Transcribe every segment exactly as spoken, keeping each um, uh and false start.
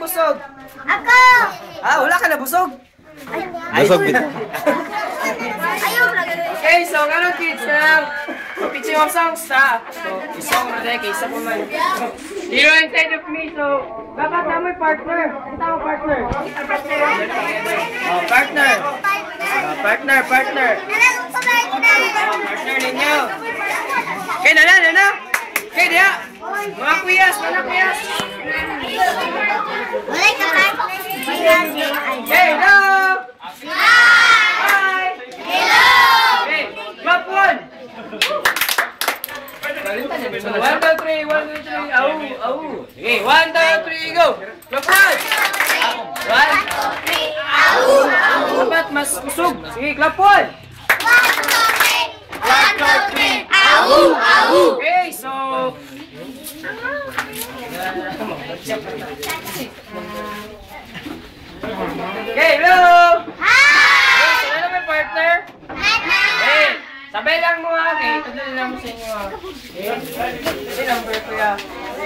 busog? Ako! Ah, wala ka na busog? Busog bit. Ayaw lang. Okay, so karon kids na pitching of songs sa. So, isang na dahil kaysa po man. Hero inside of me, so dapat na may partner. Ang tawag partner. Oh, partner. Oh, partner, partner. Oh, partner ninyo. Okay, na na, na na. Okay, diya. Mga kuyas, mga kuyas. Wala ka partner. Hey, hello! Hi! Hello! Okay, clap one! One, two, three, one, two, three, au, au. Okay, one, two, three, go! Clap one! One, two, three, au, au. Dapat mas kusog. Sige, clap one! One, two, three! One, two, three! Au, au. Okay, so... Okay, hello! Hi! So, ano may partner? Hey, sabay lang mo ha. Okay, ito din lang mo sa inyo ha. Okay, ito number ko ya.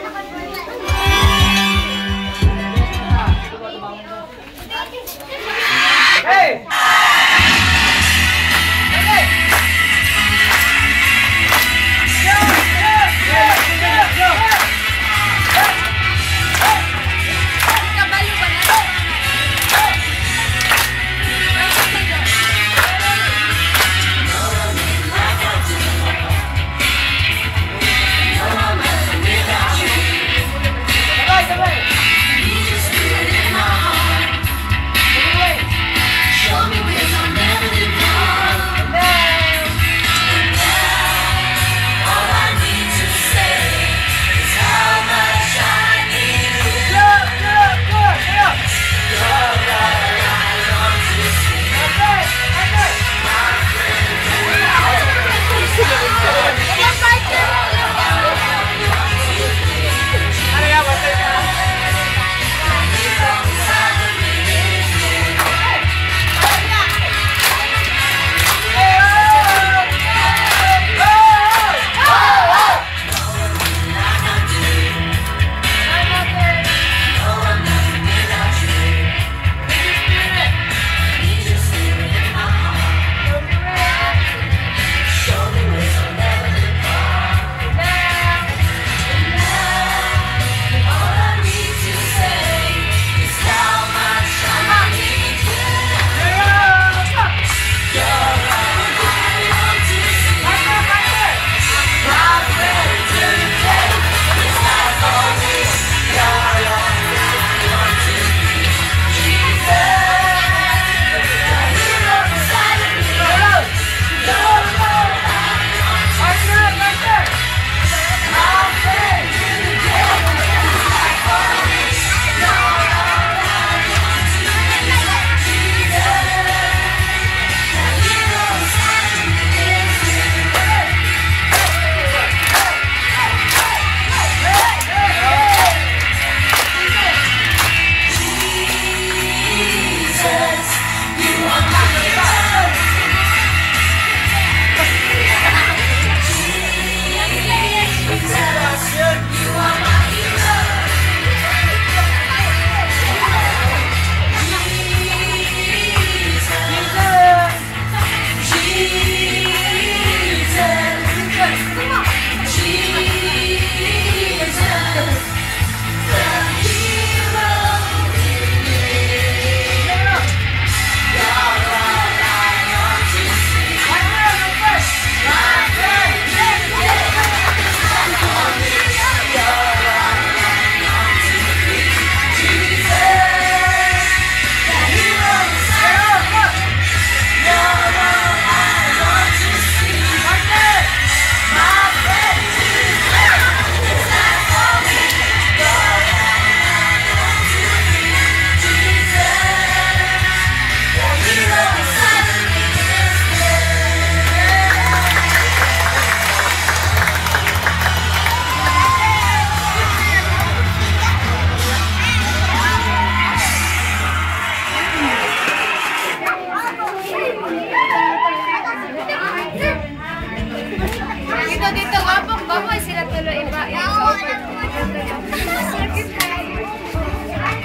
Hey! Okay! Go! Go! Go! Go! Go!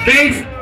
Face